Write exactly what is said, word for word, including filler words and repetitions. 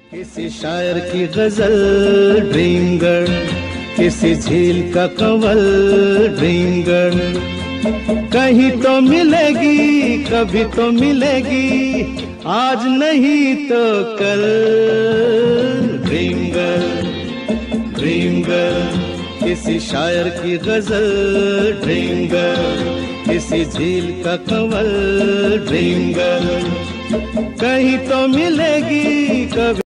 किसी शायर की गजल ड्रीम गर्ल, किसी झील का कंवल ड्रीम गर्ल। कहीं तो मिलेगी, कभी तो मिलेगी, आज नहीं तो कल। ड्रीम गर्ल, ड्रीम गर्ल, किसी शायर की गजल ड्रीम गर्ल, किसी झील का कंवल ड्रीम गर्ल। कहीं तो मिलेगी, कभी